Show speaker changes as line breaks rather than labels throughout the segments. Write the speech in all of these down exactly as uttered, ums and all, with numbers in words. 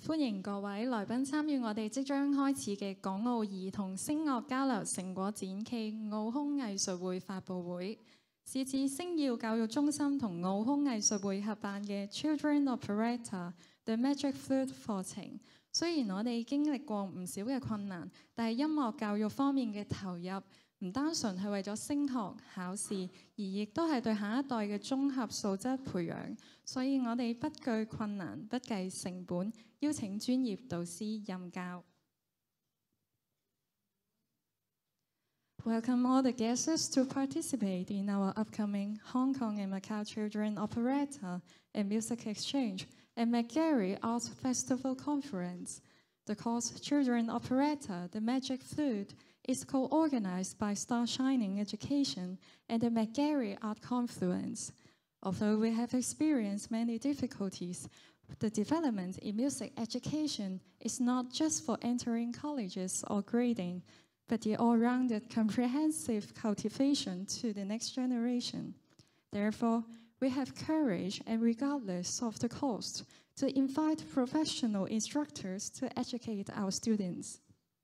歡迎各位來賓參與我哋即將開始嘅港澳兒童聲樂交流成果展暨澳空藝術會發佈會，是自星耀教育中心同澳空藝術會合辦嘅 Children Operetta The Magic Flute 課程。雖然我哋經歷過唔少嘅困難，但係音樂教育方面嘅投入唔單純係為咗升學考試，而亦都係對下一代嘅綜合素質培養。所以我哋不懼困難，不計成本，邀請專業導師任教。Welcome all the guests to participate in our upcoming Hong Kong and Macau Children Operetta and Music Exchange and McGarry Arts Festival Conference. The course Children Operetta, The Magic Flute, is co-organized by Star Shining Education and the McGarry Art Confluence. Although we have experienced many difficulties, the development in music education is not just for entering colleges or grading, but the all-rounded comprehensive cultivation to the next generation. Therefore, we have courage and regardless of the cost to invite professional instructors to educate our students.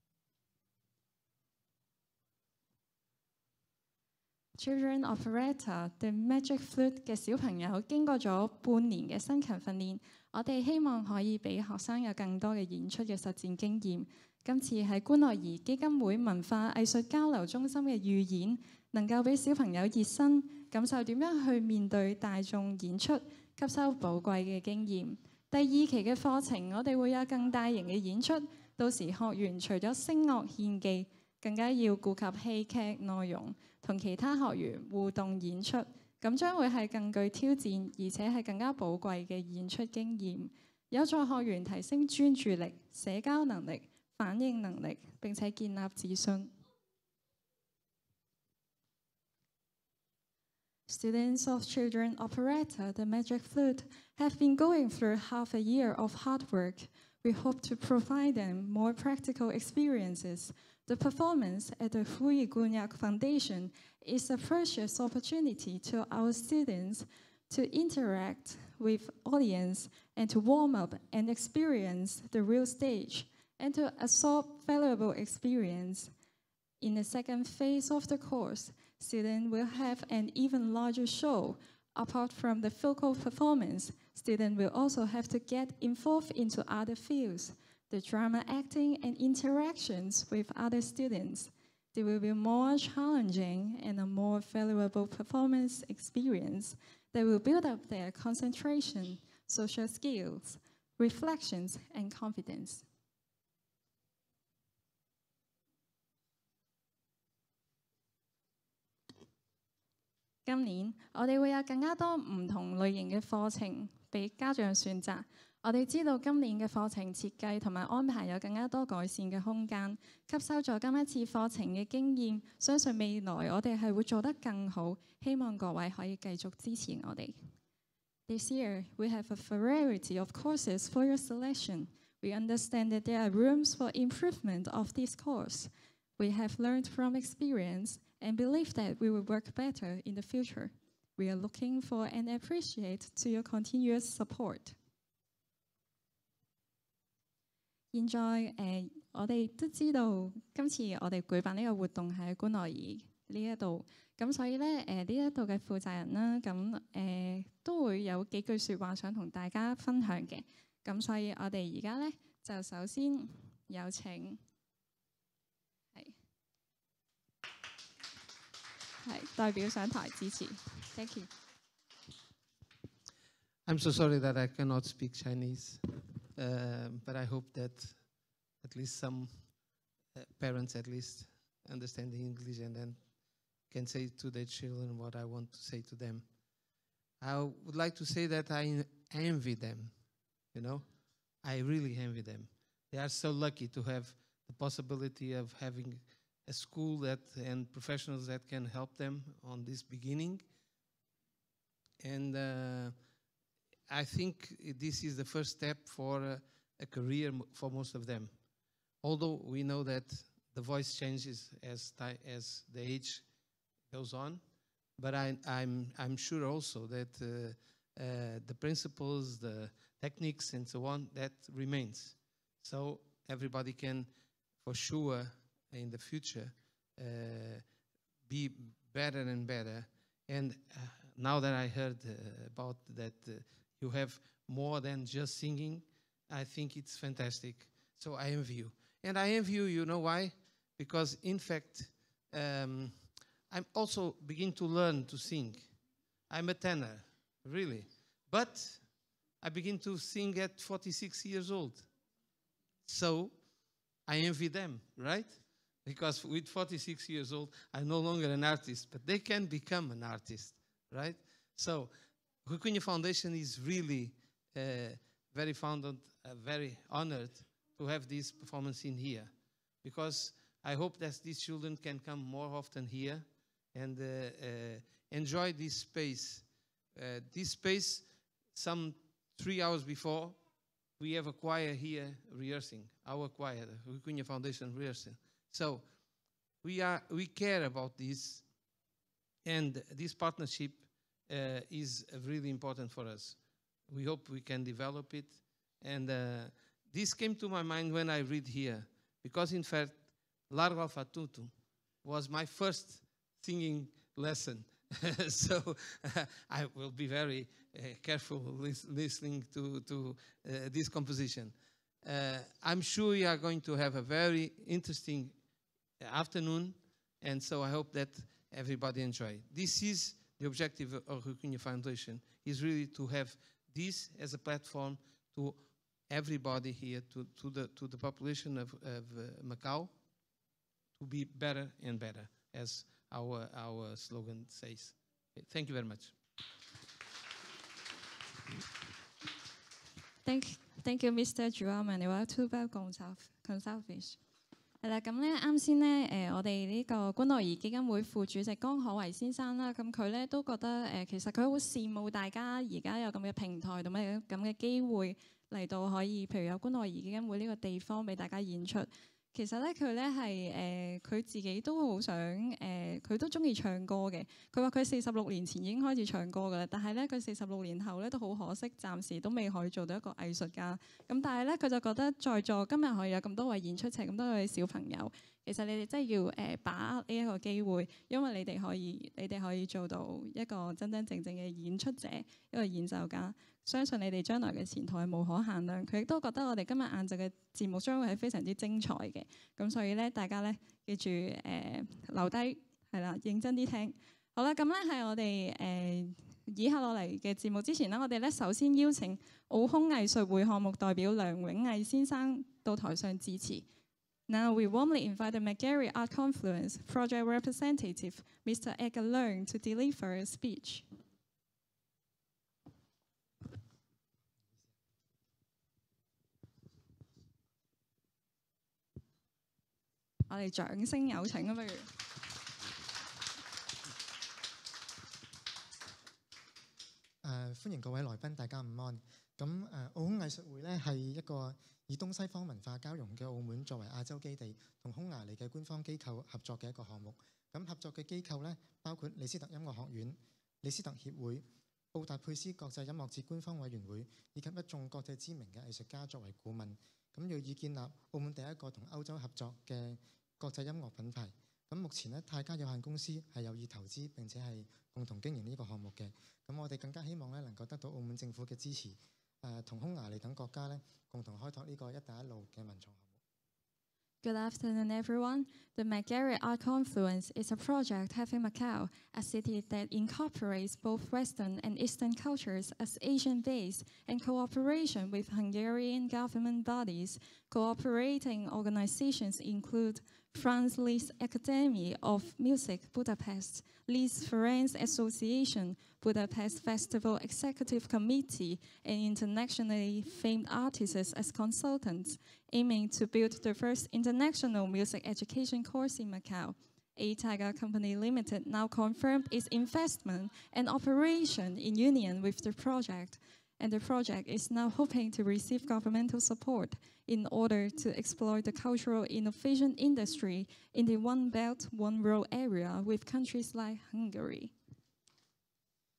Children Operetta The Magic Flute 嘅小朋友經過咗半年嘅辛勤訓練，我哋希望可以俾學生有更多嘅演出嘅實戰經驗。今次喺觀樂兒基金會文化藝術交流中心嘅預演，能夠俾小朋友熱身，感受點樣去面對大眾演出，吸收寶貴嘅經驗。第二期嘅課程，我哋會有更大型嘅演出，到時學員除咗聲樂獻技，更加要顧及戲劇內容，同其他學員互動演出，咁將會係更具挑戰，而且係更加寶貴嘅演出經驗，有助學員提升專注力、社交能力、反應能力，並且建立自信。Students of Children Operetta The Magic Flute have been going through half a year of hard work. We hope to provide them more practical experiences. The performance at the Hui Gunyak Foundation is a precious opportunity to our students to interact with audience and to warm up and experience the real stage and to absorb valuable experience. In the second phase of the course, students will have an even larger show. Apart from the vocal performance, students will also have to get involved into other fields, the drama acting and interactions with other students. There will be more challenging and a more valuable performance experience that will build up their concentration, social skills, reflections, and confidence. 今年我哋會有更加多唔同類型嘅課程俾家長選擇。我哋知道今年嘅課程設計同埋安排有更加多改善嘅空間，吸收咗今一次課程嘅經驗，相信未來我哋係會做得更好。希望各位可以繼續支持我哋。This year we have a variety of courses for your selection. We understand that there are rooms for improvement of this course. We have learned from experience and believe that we will work better in the future. We are looking for and appreciate to your continuous support. 現在誒、呃，我哋都知道今次我哋舉辦呢個活動係喺觀樂兒呢一度，咁所以咧誒呢一度嘅負責人啦，咁誒、呃、都會有幾句説話想同大家分享嘅，咁所以我哋而家咧就首先有請。係代表上台支持 ，Thank you.
I'm so sorry that I cannot speak Chinese, uh, but I hope that at least some uh, parents at least understand English and then can say to their children what I want to say to them. I would like to say that I envy them, you know, I really envy them. They are so lucky to have the possibility of having a school that and professionals that can help them on this beginning. And uh, I think this is the first step for uh, a career for most of them. Although we know that the voice changes as, as the age goes on, but I, I'm, I'm sure also that uh, uh, the principles, the, techniques and so on, that remains. So everybody can, for sure, in the future, uh, be better and better. And uh, now that I heard uh, about that uh, you have more than just singing, I think it's fantastic. So I envy you. And I envy you, you know why? Because in fact, um, I'm also beginning to learn to sing. I'm a tenor, really. But I begin to sing at forty-six years old. So I envy them, right? Because with forty-six years old, I'm no longer an artist, but they can become an artist, right? So Rui Cunha Foundation is really uh, very founded, uh, very honored to have this performance in here, because I hope that these children can come more often here and uh, uh, enjoy this space. Uh, this space, some three hours before, we have a choir here rehearsing, our choir, the Rui Cunha Foundation rehearsing. So we, are, we care about this, and this partnership uh, is really important for us. We hope we can develop it. And uh, this came to my mind when I read here, because in fact, Largo Alfatutu was my first singing lesson. So uh, I will be very uh, careful lis listening to, to uh, this composition. Uh, I'm sure you are going to have a very interesting afternoon, and so I hope that everybody enjoy. This is the objective of Rui Cunha Foundation, is really to have this as a platform to everybody here, to, to, the, to the population of, of uh, Macau, to be better and better, as our, our slogan says. Thank you very much.
Thank, thank you, Mister João Manuel Tubal Gonçalves。係啦，咁咧啱先咧，誒我哋呢個關愛兒基金會副主席江可維先生啦，咁佢咧都覺得誒，其實佢好羨慕大家而家有咁嘅平台同埋咁嘅機會嚟到可以，譬如有關愛兒基金會呢個地方俾大家演出。其實咧，佢咧係誒佢自己都好想誒，佢都中意唱歌嘅。佢話佢四十六年前已經開始唱歌㗎啦，但係咧佢四十六年後咧都好可惜，暫時都未可以做到一個藝術家。咁但係咧佢就覺得在座今日可以有咁多位演出者，咁多位小朋友，其實你哋真係要誒把握呢一個機會，因為你哋可以你哋可以做到一個真真正正嘅演出者，一個演奏家。相信你哋將來嘅前途係無可限量。佢亦都覺得我哋今日晏晝嘅節目將會係非常之精彩嘅。咁所以咧，大家咧記住誒、呃、留低係啦，認真啲聽。好啦，咁咧係我哋誒、呃、以下落嚟嘅節目之前咧，我哋咧首先邀請奧匈藝術會項目代表梁永毅先生到台上致辭。Now we warmly invite the McGarry Art Confluence project representative, Mister Edgar Leung, to deliver a speech. 我哋掌聲有請啊！不如
誒歡迎各位來賓，大家午安。咁誒澳匈藝術會咧係一個以東西方文化交融嘅澳門作為亞洲基地，同匈牙利嘅官方機構合作嘅一個項目。咁合作嘅機構咧包括李斯特音樂學院、李斯特協會、布達佩斯國際音樂節官方委員會，以及一眾國際知名嘅藝術家作為顧問。咁要以建立澳門第一個同歐洲合作嘅國際音樂品牌。咁目前咧，泰加有限公司係有意投資並且係共同經營呢個項目嘅。咁我哋更加希望咧能夠得到澳門政府嘅支持，誒同匈牙利等國家咧共同開拓呢個一帶一路嘅文創項目。
Good afternoon, everyone. The McGarry Art Confluence is a project having Macau, a city that incorporates both Western and Eastern cultures as Asian-based, and cooperation with Hungarian government bodies. Cooperating organizations include Franz Liszt Academy of Music, Budapest, Liszt Ferenc Association, Budapest Festival Executive Committee, and internationally famed artists as consultants, aiming to build the first international music education course in Macau. A Tiger Company Limited now confirmed its investment and operation in union with the project, and the project is now hoping to receive governmental support in order to explore the cultural innovation industry in the One Belt, One Road area with countries like Hungary.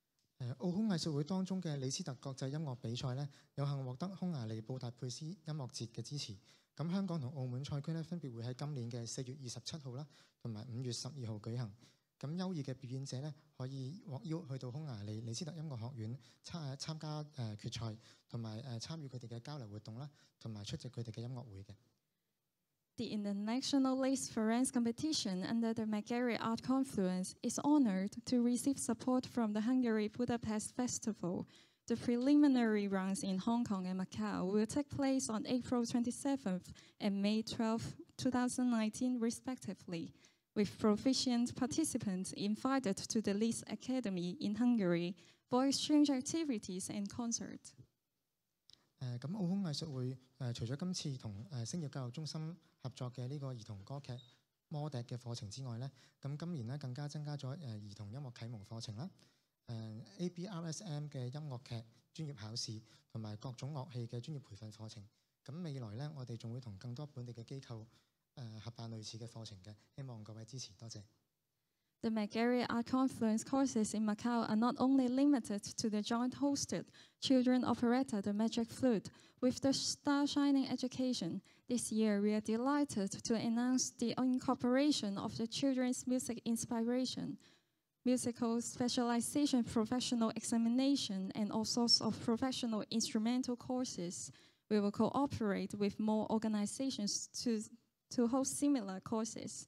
誒奧匈藝術會當中嘅李斯特國際音樂比賽咧，有幸獲得匈牙利布達佩斯音樂節嘅支持。咁香港同澳門賽區咧，分別會喺今年嘅四月二十七號啦，同埋五月十二號舉行。咁優異嘅表演者咧，可以獲邀去到匈牙利李斯特音樂學院參參加誒決賽，同埋誒參與佢哋嘅交流活動啦，同埋出席佢哋嘅音樂會嘅。
The International Lace Florence competition under the Megari Art Confluence is honored to receive support from the Hungary Budapest Festival. The preliminary rounds in Hong Kong and Macau will take place on April twenty-seventh and May twelfth, twenty nineteen respectively, with proficient participants invited to the Lace Academy in Hungary for exchange activities and concerts.
誒咁澳匈藝術會誒除咗今次同誒星業教育中心合作嘅呢個兒童歌劇魔笛嘅課程之外咧，咁今年咧更加增加咗誒兒童音樂啟蒙課程啦，誒 A B R S M 嘅音樂劇專業考試同埋各種樂器嘅專業培訓課程。咁未來咧，我哋仲會同更多本地嘅機構誒合辦類似嘅課程嘅，希望各位支持，多謝。
The Megari Art Confluence courses in Macau are not only limited to the joint-hosted children operetta, the Magic Flute, with the Star Shining Education. This year, we are delighted to announce the incorporation of the children's music inspiration, musical specialization, professional examination, and all sorts of professional instrumental courses. We will cooperate with more organizations to, to host similar courses.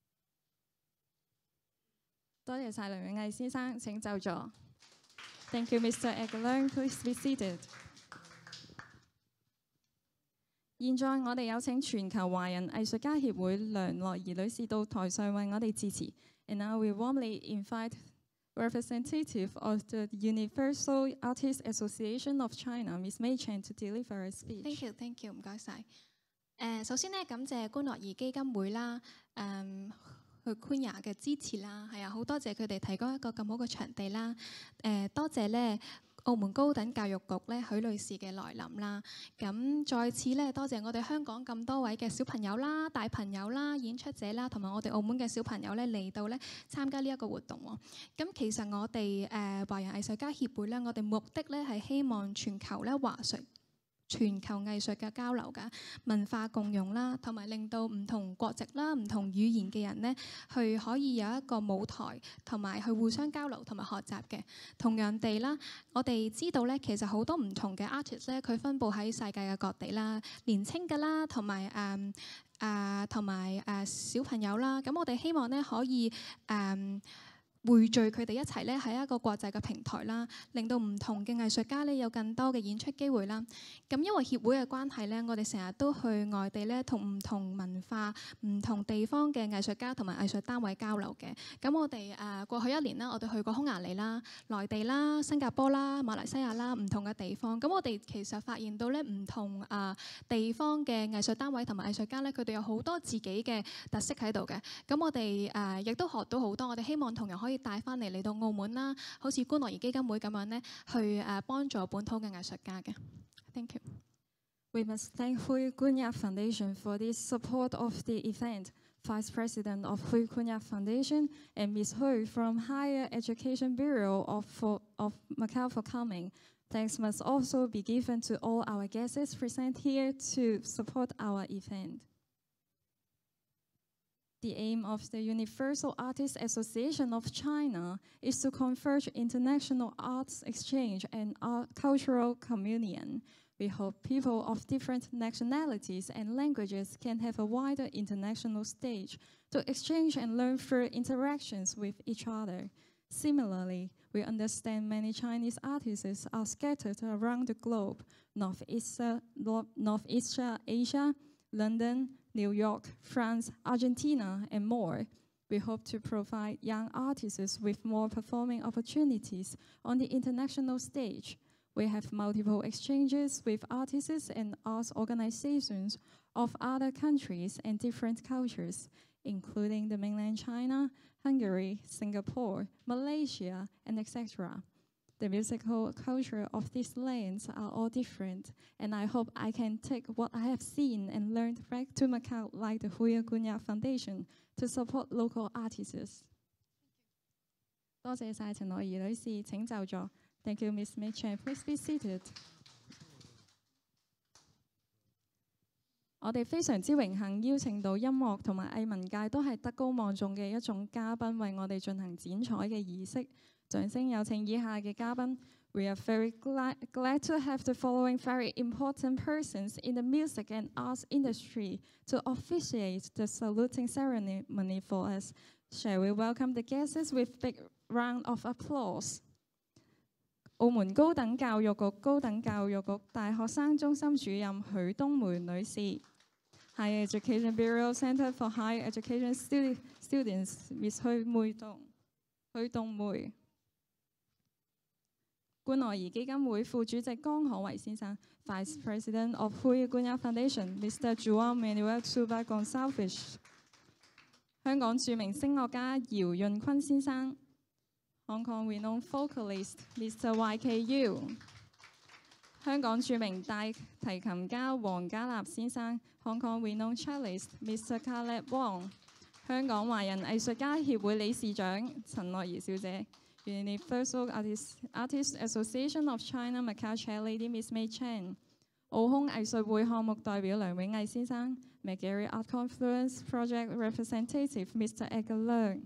多謝晒梁永毅先生，請就座。Thank you, Mister Aguilar. Please be seated. 現在我哋有請全球華人藝術家協會梁樂怡女士到台上為我哋致辭。And now we warmly invite representative of the Universal Artists Association of China, Miss May Chen, to deliver a speech.
Thank you, thank you， 唔該晒。誒，首先咧感謝官樂怡基金會啦，誒。去 Queenia 嘅支持啦，係啊，好多謝佢哋提供一個咁好嘅場地啦。誒、呃，多謝咧澳門高等教育局咧許女士嘅來臨啦。咁再次咧多謝我哋香港咁多位嘅小朋友啦、大朋友啦、演出者啦，同埋我哋澳門嘅小朋友咧嚟到咧參加呢一個活動喎。咁其實我哋誒華人藝術家協會咧，我哋目的咧係希望全球咧華術。全球藝術嘅交流㗎，文化共融啦，同埋令到唔同國籍啦、唔同語言嘅人呢，去可以有一個舞台，同埋去互相交流同埋學習嘅。同樣地啦，我哋知道咧，其實好多唔同嘅 artist 咧，佢分佈喺世界嘅各地啦，年青嘅啦，同埋誒誒同埋誒小朋友啦。咁我哋希望咧可以誒。呃匯聚佢哋一齊咧喺一個國際嘅平台啦，令到唔同嘅藝術家咧有更多嘅演出機會啦。咁因為協會嘅關係咧，我哋成日都去外地咧，同唔同文化、唔同地方嘅藝術家同埋藝術單位交流嘅。咁我哋誒過去一年啦，我哋去過匈牙利啦、內地啦、新加坡啦、馬來西亞啦，唔同嘅地方。咁我哋其實發現到咧，唔同誒地方嘅藝術單位同埋藝術家咧，佢哋有好多自己嘅特色喺度嘅。咁我哋誒亦都學到好多。我哋希望同樣可以可以帶翻嚟嚟到澳門啦，好似官樂怡基金會咁樣咧，去誒幫助本土嘅藝術家嘅。Thank you.
We must thank Hui Gunyap Foundation for this support of the event. Vice President of Hui Gunyap Foundation and Miz Hui from Higher Education Bureau of, for, of Macau for coming. Thanks must also be given to all our guests present here to support our event. The aim of the Universal Artists Association of China is to converge international arts exchange and art cultural communion. We hope people of different nationalities and languages can have a wider international stage to exchange and learn through interactions with each other. Similarly, we understand many Chinese artists are scattered around the globe, Northeast, Northeast Asia, London, New York, France, Argentina, and more. We hope to provide young artists with more performing opportunities on the international stage. We have multiple exchanges with artists and arts organizations of other countries and different cultures, including the mainland China, Hungary, Singapore, Malaysia, and et cetera. The musical culture of these lands are all different, and I hope I can take what I have seen and learned back to Macau like the Hui Gunyap Foundation to support local artists. 多謝晒陳樂怡女士，請就座。 Thank you, Miss May Chan. Please be seated. 我哋非常之榮幸邀請到音樂同埋藝文界都係德高望重嘅一種嘉賓，為我哋進行剪彩嘅儀式。掌聲有請以下嘅嘉賓。We are very glad, glad to have the following very important persons in the music and arts industry to officiate the saluting ceremony for us. Shall we welcome the guests with big round of applause? 澳門高等教育局高等教育局大學生中心主任許冬梅女士 ，Higher Education Bureau Centre for Higher Education Studi Students Miss 許梅棟許冬梅。觀樂兒基金會副主席江可為先生 ，Vice President of Hui Gunyah Foundation，Mister Juan Manuel Tuba Gonçalves。香港著名聲樂家姚潤坤先生 ，Hong Kong renowned vocalist Mister Y K U。香港著名大提琴家黃家立先生 ，Hong Kong renowned cellist Mister Caleb Wong。香港華人藝術家協會理事長陳樂怡小姐。Universal Artists Artists Association of China Macau Chair Lady Miss May Chan， 澳空藝術會項目代表梁永毅先生 ，Macquarie Art Confluence Project Representative Mister Edgar Leung，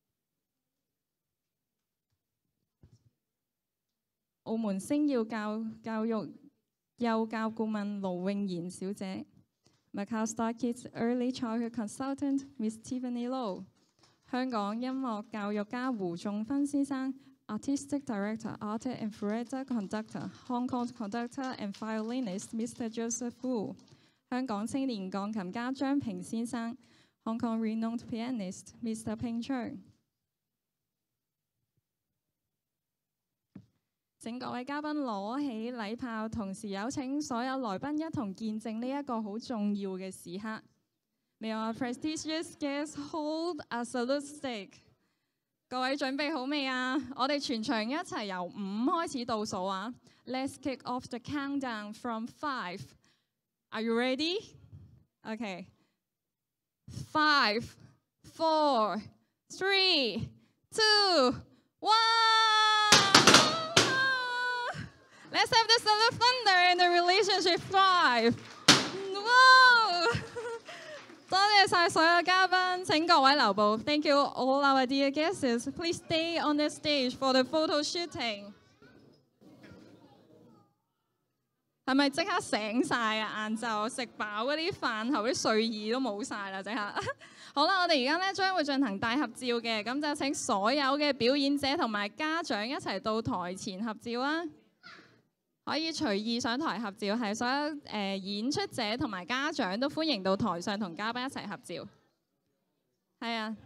澳門聲耀教教育幼教顧問盧詠賢小姐 ，Macau Star Kids Early Childhood Consultant Miss Tiffany Low。香港音樂教育家胡仲勳先生 ，Artistic Director, Art and Theatre Conductor, Hong Kong Conductor and Violinist Mister Joseph Wu。香港青年鋼琴家張平先生 ，Hong Kong Renowned Pianist Mister Ping Cheng。請各位嘉賓攞起禮炮，同時有請所有來賓一同見證呢一個好重要嘅時刻。May our prestigious guests hold a salute stick。各位準備好未啊？我哋全場一齊由五開始倒數啊 ！Let's kick off the countdown from five. Are you ready? Okay. Five, four, three, two, one. Let's have the salute thunder and the relationship thrive. Whoa! 多謝晒所有嘉賓，請各位留步。Thank you all our dear guests. Please stay on the stage for the photo shooting. 係咪即刻醒晒啊？晏晝食飽嗰啲飯後啲睡意都冇晒啦，即刻。好啦，我哋而家咧將會進行大合照嘅，咁就請所有嘅表演者同埋家長一齊到台前合照啊！可以隨意上台合照，係所有誒、呃、演出者同埋家長都歡迎到台上同嘉賓一齊合照。係啊，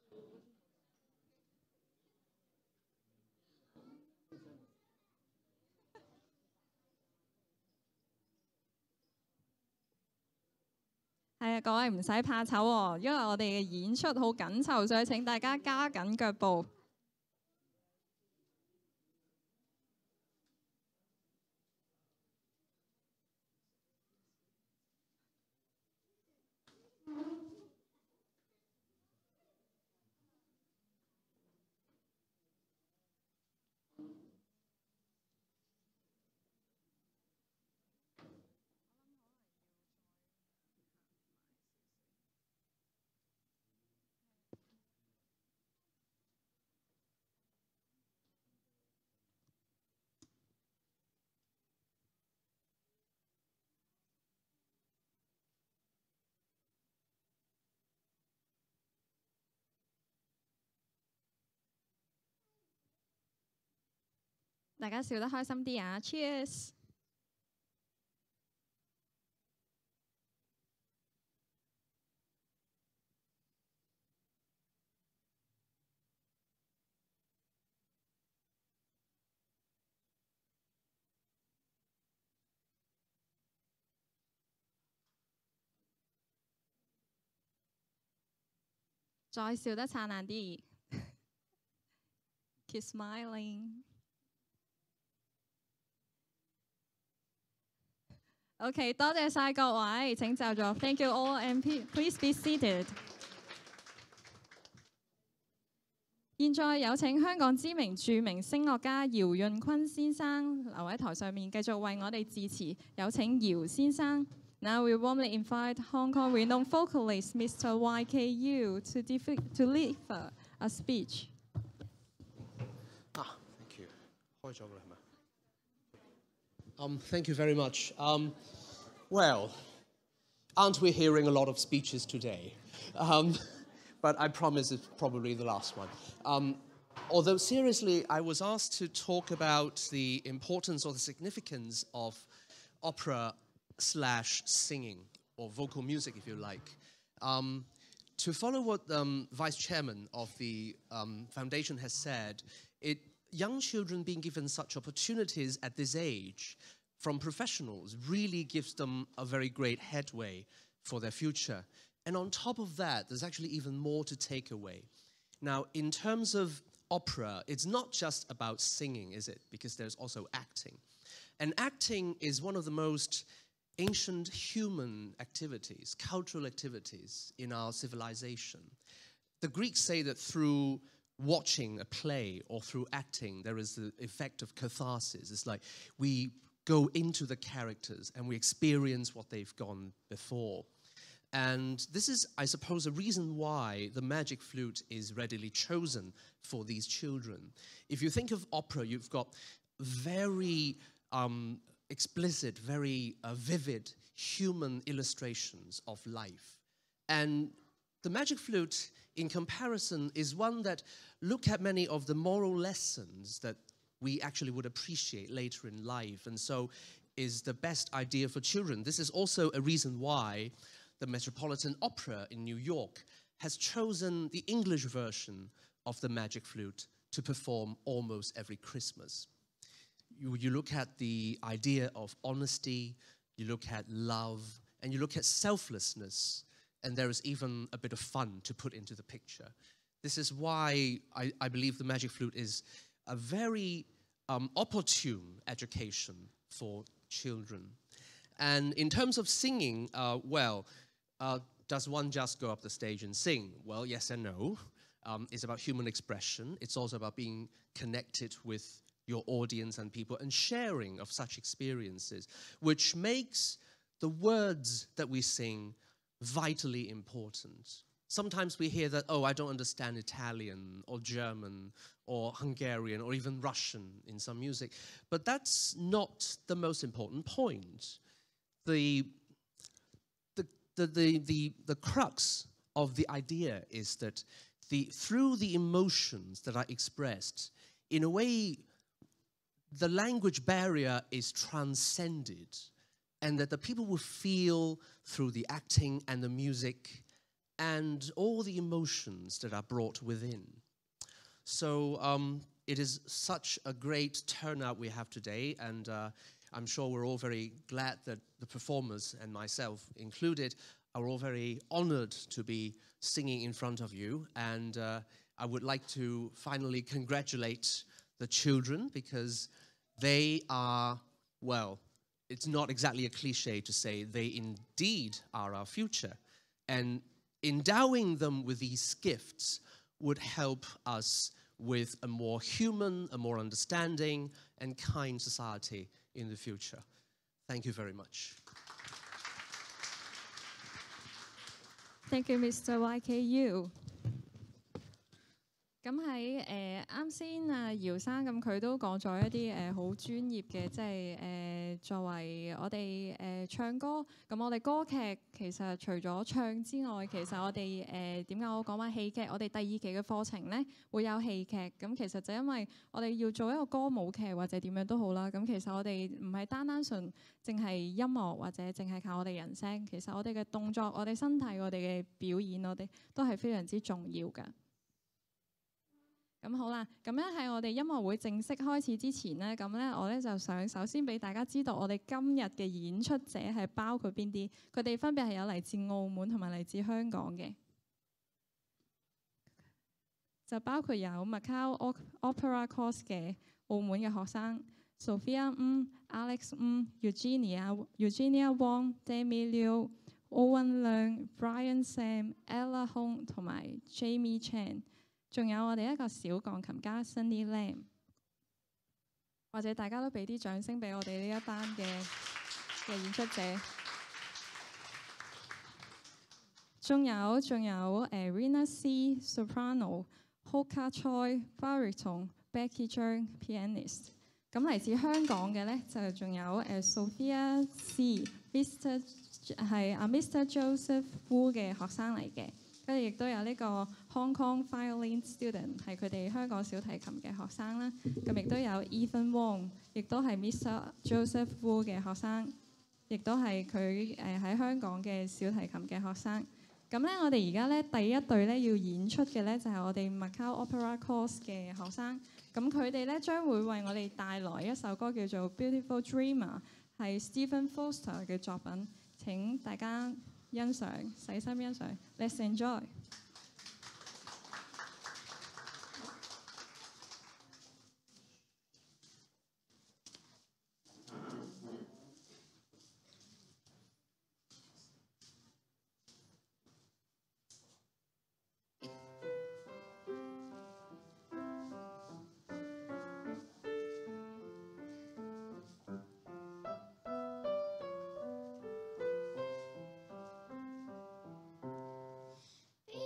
係啊，各位唔使怕醜喎，因為我哋嘅演出好緊湊，所以請大家加緊腳步。大家笑得開心啲啊 ！Cheers！ 再笑得燦爛啲 ，Keep smiling。OK， 多謝晒各位，請就座。Thank you all and please be seated。 現在有請香港知名著名聲樂家姚潤坤先生留喺台上面，繼續為我哋致辭。有請姚先生。Now we warmly invite Hong Kong renowned vocalist Mister Y K U to deliver to deliver a speech.
Ah, thank you. 開咗㗎啦，係咪？ Um, thank you very much. Um, well, aren't we hearing a lot of speeches today? Um, but I promise it's probably the last one. Um, although seriously, I was asked to talk about the importance or the significance of opera slash singing, or vocal music, if you like. Um, to follow what um, Vice Chairman of the um, Foundation has said, it young children being given such opportunities at this age from professionals really gives them a very great headway for their future. And on top of that, there's actually even more to take away. Now, in terms of opera, it's not just about singing, is it? Because there's also acting. And acting is one of the most ancient human activities, cultural activities in our civilization. The Greeks say that through watching a play or through acting, there is the effect of catharsis. It's like we go into the characters and we experience what they've gone before. And this is, I suppose, a reason why the magic flute is readily chosen for these children. If you think of opera, you've got very um, explicit, very uh, vivid human illustrations of life. And the magic flute, in comparison, is one that look at many of the moral lessons that we actually would appreciate later in life, and so is the best idea for children. This is also a reason why the Metropolitan Opera in New York has chosen the English version of the magic flute to perform almost every Christmas. You, you look at the idea of honesty, you look at love, and you look at selflessness, and there is even a bit of fun to put into the picture. This is why I, I believe the magic flute is a very um, opportune education for children. And in terms of singing, uh, well, uh, does one just go up the stage and sing? Well, yes and no. Um, it's about human expression. It's also about being connected with your audience and people and sharing of such experiences, which makes the words that we sing vitally important. Sometimes we hear that, oh, I don't understand Italian or German or Hungarian or even Russian in some music. But that's not the most important point. The, the, the, the, the, the crux of the idea is that the, through the emotions that are expressed, in a way, the language barrier is transcended, and that the people will feel through the acting and the music and all the emotions that are brought within. So um, it is such a great turnout we have today, and uh, I'm sure we're all very glad that the performers, and myself included, are all very honored to be singing in front of you. And uh, I would like to finally congratulate the children, because they are, well, it's not exactly a cliche to say they indeed are our future. And endowing them with these gifts would help us with a more human, a more understanding and kind society in the future. Thank you very much.
Thank you, Mister Y K U。咁喺誒啱先啊，姚生咁佢都講咗一啲誒好專業嘅，即係誒、呃、作為我哋誒、呃、唱歌，咁我哋歌劇其實除咗唱之外，其實我哋誒點解我講話戲劇？我哋第二期嘅課程咧會有戲劇，咁其實就因為我哋要做一個歌舞劇或者點樣都好啦，咁其實我哋唔係單單純淨係音樂或者淨係靠我哋人聲，其實我哋嘅動作、我哋身體、我哋嘅表演，我哋都係非常之重要嘅。咁好啦，咁樣喺我哋音樂會正式開始之前呢，咁咧我咧就想首先俾大家知道，我哋今日嘅演出者係包括邊啲？佢哋分別係有嚟自澳門同埋嚟自香港嘅，就包括有 Macau Opera Course 嘅澳門嘅學生 Sophia Ng、Alex Ng、Eugenia、Eugenia Wong、Demi Liu、Owen Leung、Brian Sam、Ella Hong 同埋 Jamie Chan。 仲有我哋一個小鋼琴家 Cindy Lam， 或者大家都俾啲掌聲俾我哋呢一班嘅嘅演出者。仲有仲有誒 Rina C Soprano、Hoka Choi、Baritone、Becky Cheung、Pianist。咁嚟自香港嘅咧就仲有誒 Sophia C、Mister 係阿 Mister Joseph Wu 嘅學生嚟嘅，跟住亦都有呢個 Hong Kong Violin Student 係佢哋香港小提琴嘅學生啦。咁亦都有 Ethan Wong， 亦都係 Mister Joseph Wu 嘅學生，亦都係佢誒喺香港嘅小提琴嘅學生。咁咧，我哋而家咧第一隊咧要演出嘅咧就係我哋 Macau Opera Course 嘅學生。咁佢哋咧將會為我哋帶來一首歌叫做 Beautiful Dreamer， 係 Stephen Foster 嘅作品。請大家欣賞，細心欣賞。Let's enjoy。
Beautiful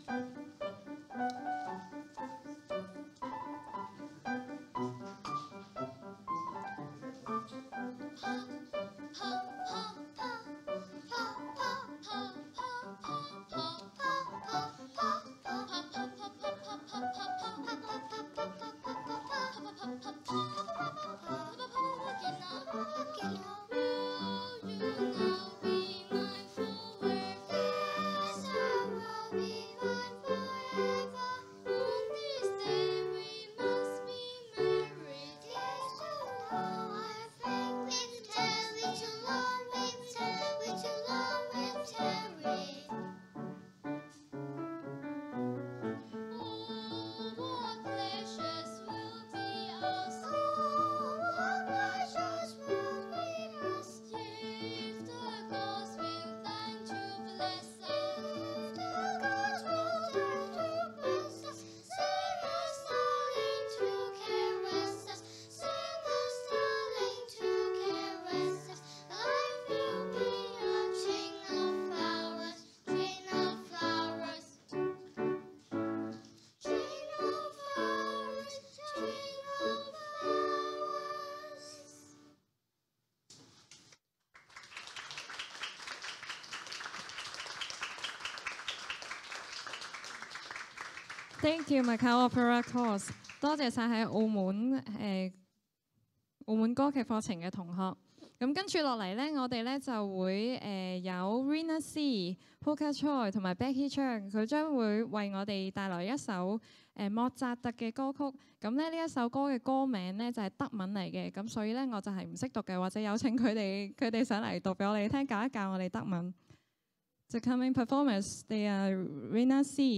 Thank you, Macau Opera Course。多謝晒喺澳門誒、呃、澳門歌劇課程嘅同學。咁跟住落嚟咧，我哋咧就會誒、呃、有 Rina C、Hoka Choi 同埋 Becky Chang， 佢將會為我哋帶來一首誒、呃、莫扎特嘅歌曲。咁咧呢一首歌嘅歌名咧就係、是、德文嚟嘅，咁所以咧我就係唔識讀嘅，或者有請佢哋佢哋上嚟讀俾我哋聽，教一教我哋德文。The coming performers, they are Rina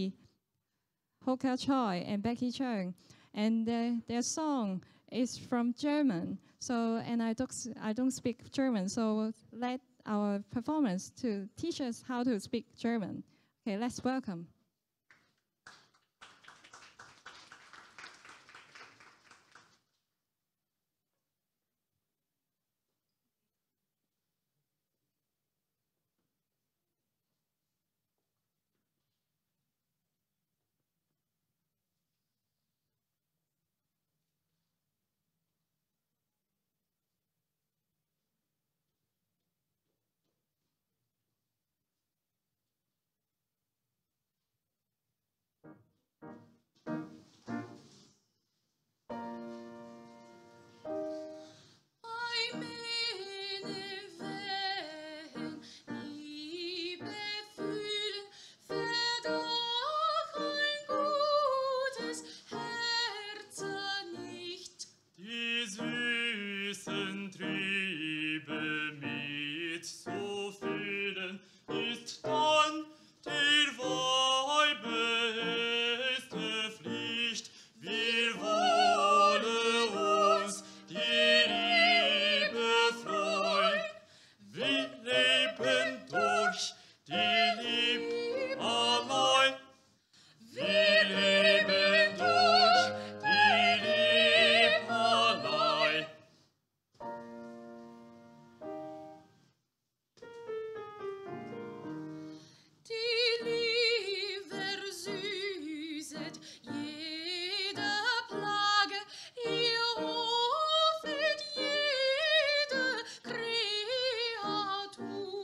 C、Hoka Choi and Becky Chang, and uh, their song is from German. So, and I don't, I don't speak German, so let our performers to teach us how to speak German. Okay, let's welcome.
Kreatur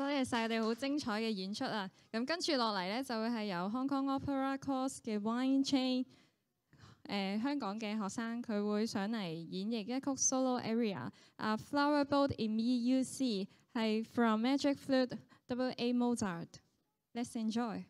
謝晒你哋好精彩嘅演出啊！咁跟住落嚟咧，就會係由 Hong Kong Opera Course 嘅 Wine Chain 誒、呃、香港嘅學生，佢會上嚟演繹一曲 solo aria 啊 Flower Boat in E U C 係 From Magic Flute W A Mozart。Let's enjoy。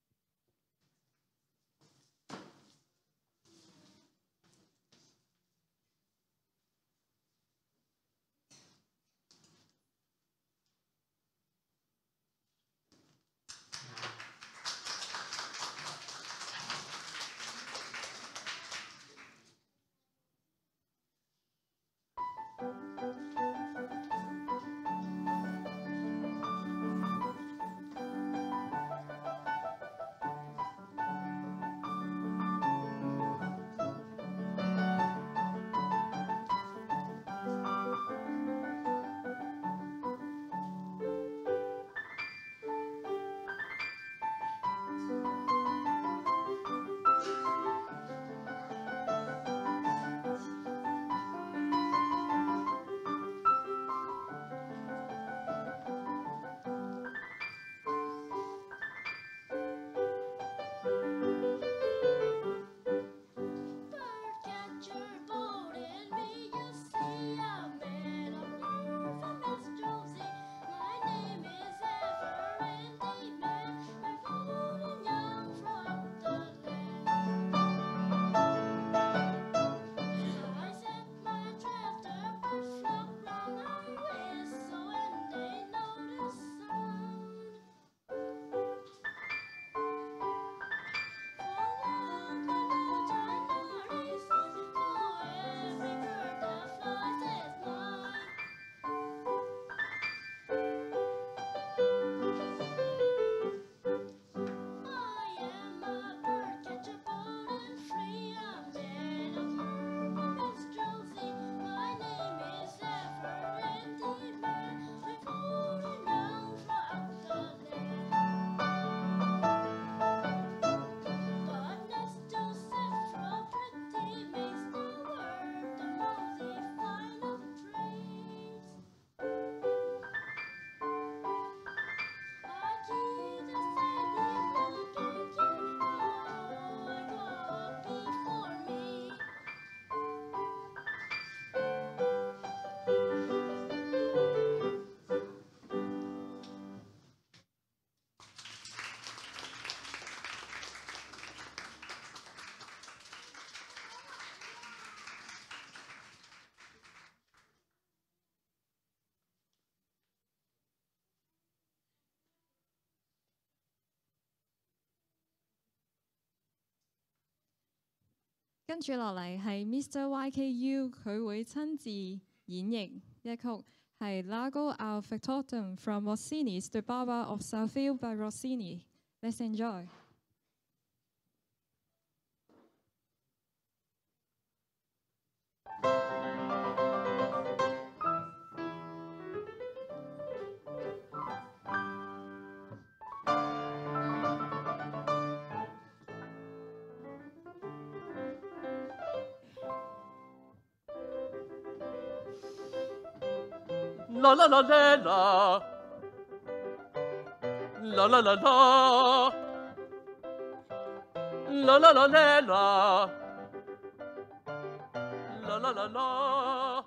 跟住落嚟係 Mister Y K U， 佢會親自演繹一曲係 Largo al Factotum from Rossini's The Barber of Seville by Rossini。Let's enjoy。
La la la la la La la la la La la la la la La la la la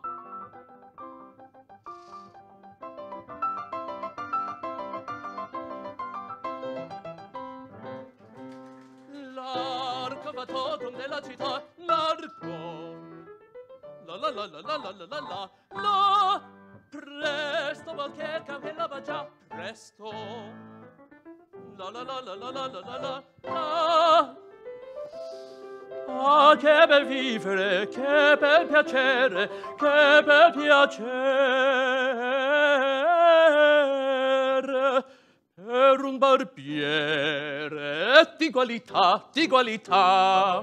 L'arco va totum della città L'arco La la la la la la la la la La Presto, qualche cappella va già, presto. La la la la la la la la la la. Ah, che bel vivere, che bel piacere, che bel piacere. Per un barbiere di qualità, di qualità.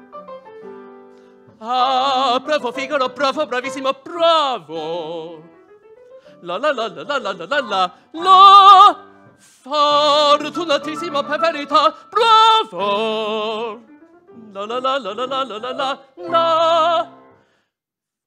Ah, bravo Figaro, bravo, bravissimo, bravo. La la la la la la la la la la fortunatissimo per verità bravo la la la la la la la la la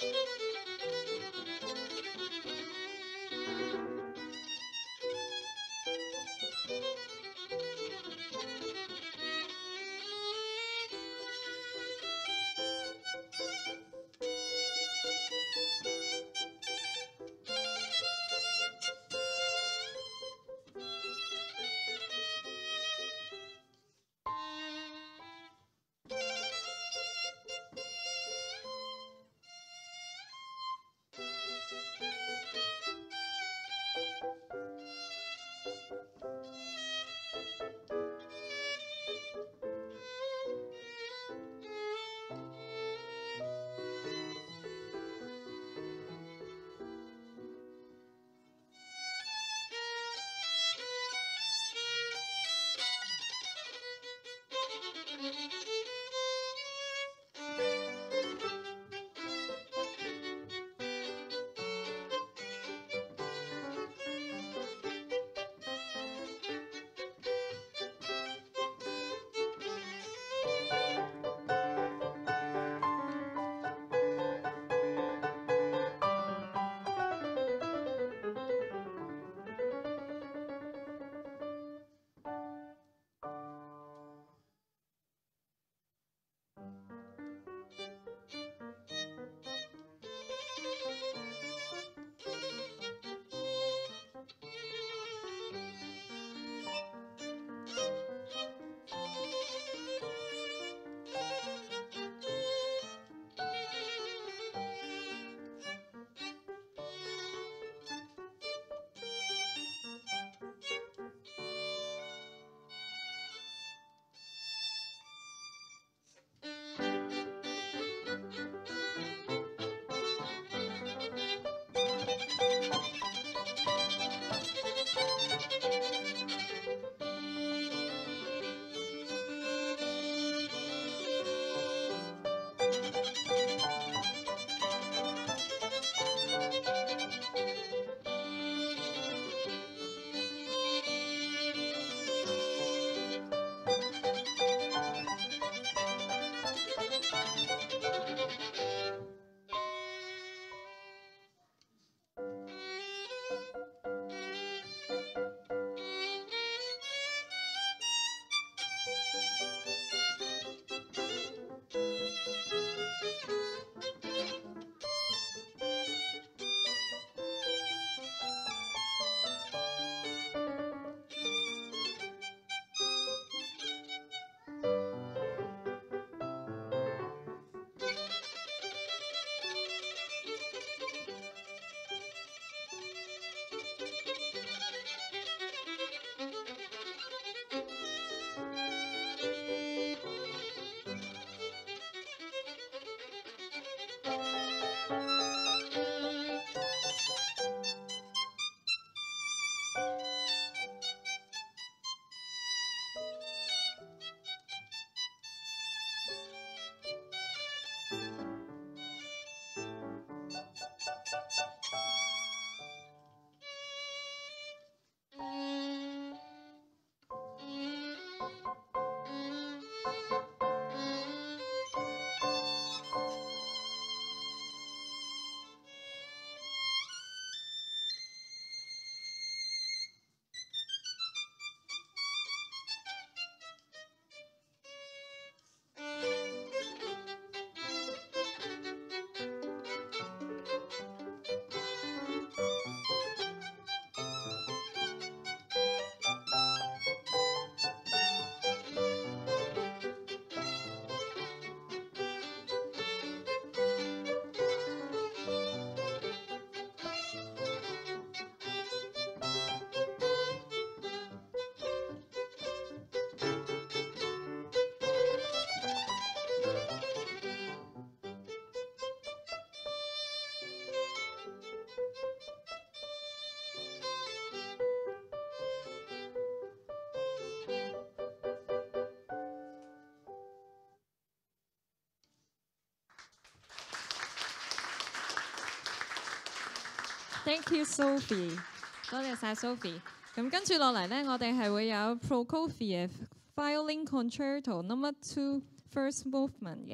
Thank you, Sophie。多謝晒 Sophie。咁跟住落嚟咧，我哋係會有 Prokofiev Violin Concerto Number Two First Movement 嘅。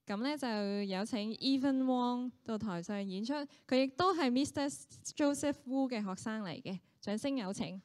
咁咧就有請 Evan Wong 到台上演出，佢亦都係 Mister Joseph Wu 嘅學生嚟嘅，掌聲有請。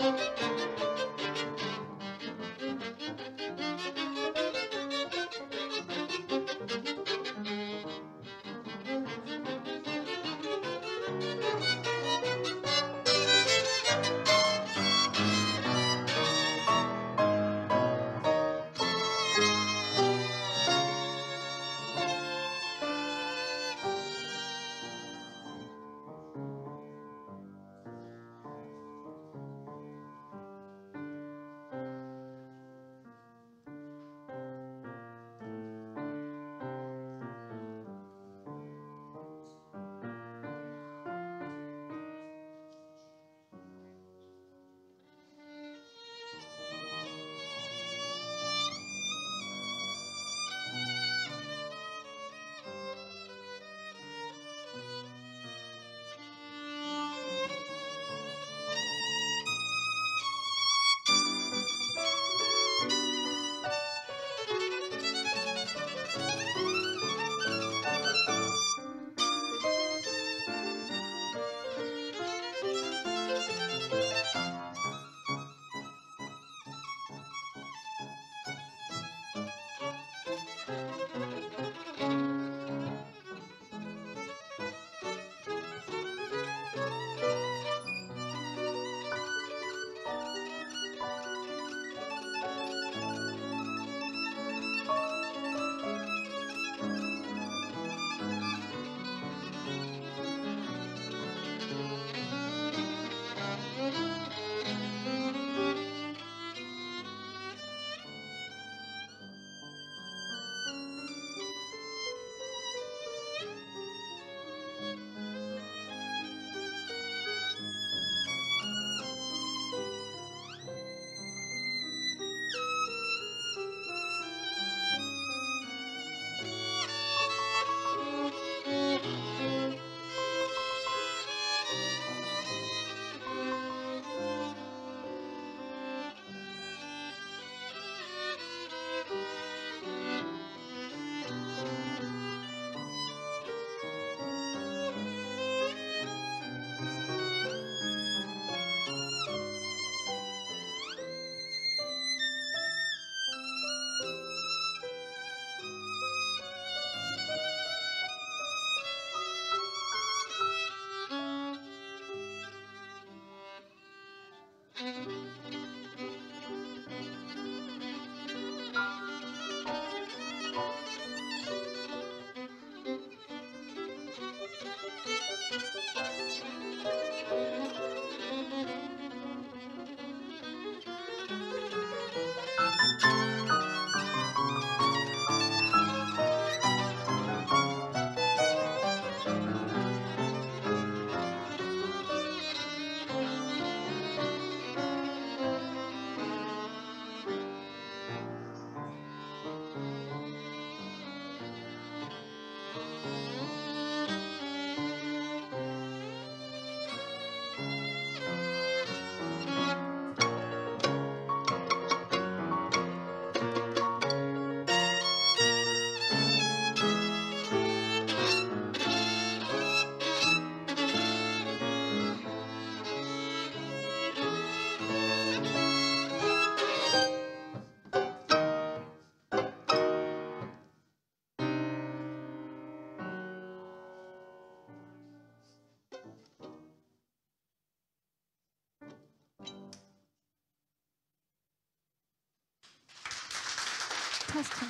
Testing.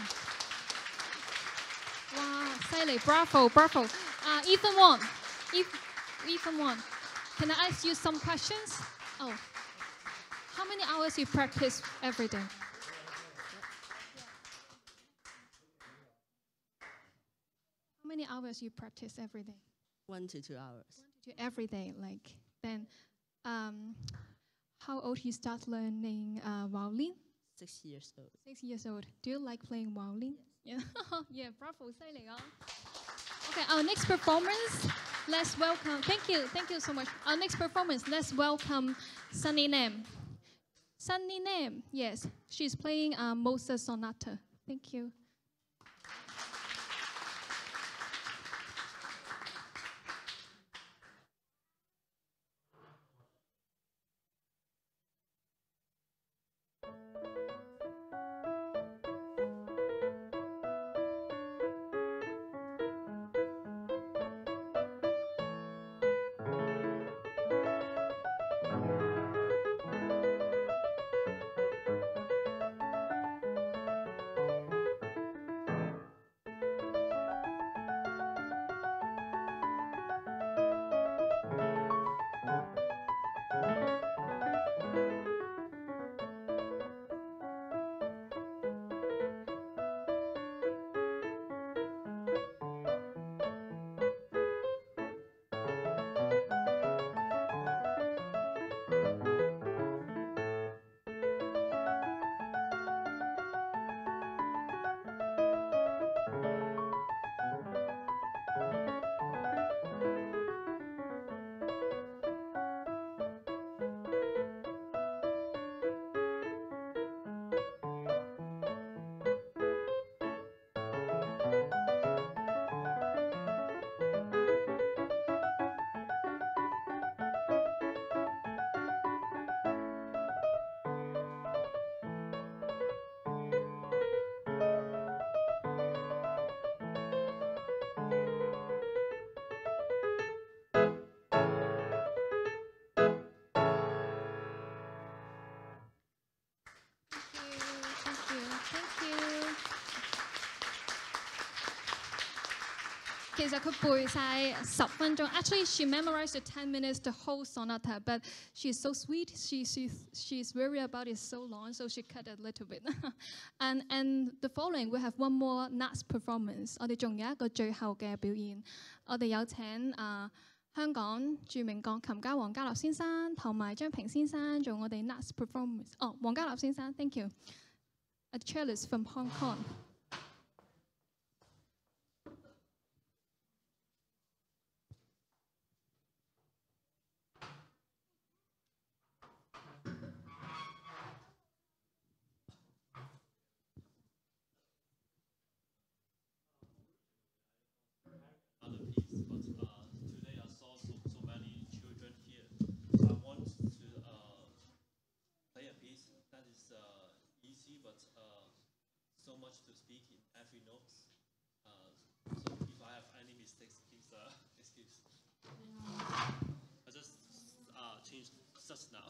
哇，犀利 ！Bravo, bravo. Uh, Ethan Wong, Ethan Wong, can I ask you some questions? Oh, how many hours you practice every day? How many hours you practice every day?
One to two hours.
One to two every day. Like then, um, how old you start learning uh, violin?
Six years old.
Six years old. Do you like playing violin? Yes. Yeah. Yeah. Bravo. 犀利啊. Okay. Our next performance. Let's welcome. Thank you. Thank you so much. Our next performance. Let's welcome Sunny Nam. Sunny Nam. Yes. She's playing uh, Mozart Sonata. Thank you. 其實佢背晒十分鐘。Actually, she memorized the ten minutes the whole sonata, but she's so sweet. She she she's worried about it so long, so she cut a little bit. and and the following we have one more last performance. 我哋仲有一個最後嘅表演。我哋有請啊、呃、香港著名鋼琴家黃家樂先生同埋張平先生做我哋 last performance。哦，黃家樂先生 ，thank you. A cellist from Hong Kong.
So much to speak in every note. Uh, so if I have any mistakes, please uh, excuse. I just uh, changed just now.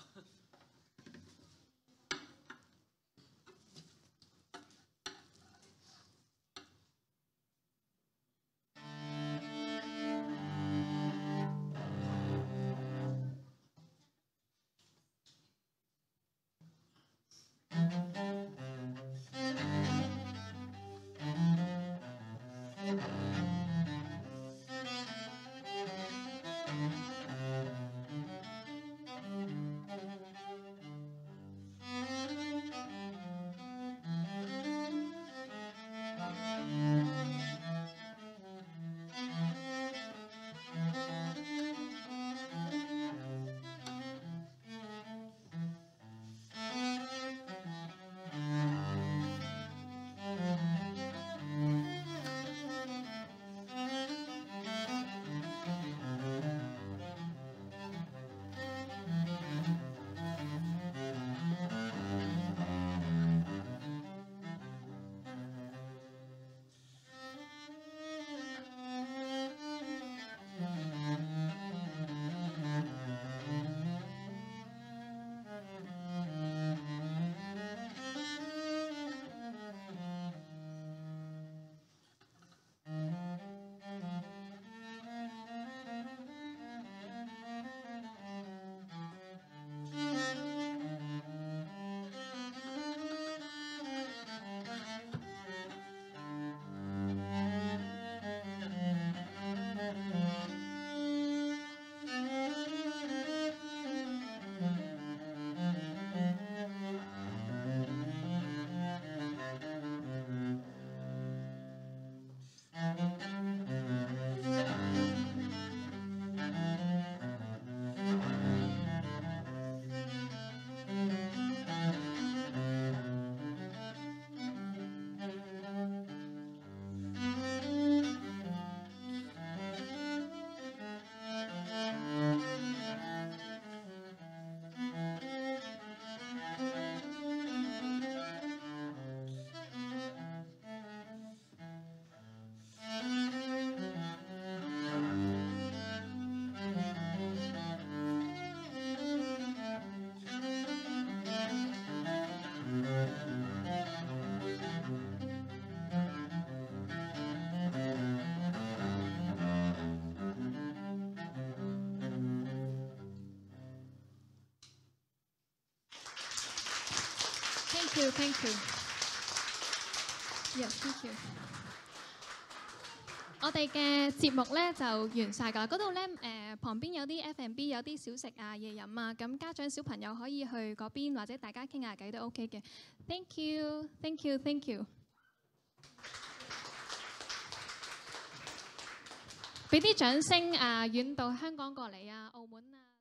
Thank you, thank you. Yes, thank you. 我哋嘅節目咧就完晒㗎啦。嗰度咧誒旁邊有啲 F and B， 有啲小食啊、嘢飲啊，咁家長小朋友可以去嗰邊，或者大家傾下偈都 OK 嘅。Thank you, thank you, thank you. 俾啲掌聲啊！遠到香港過嚟啊，澳門啊！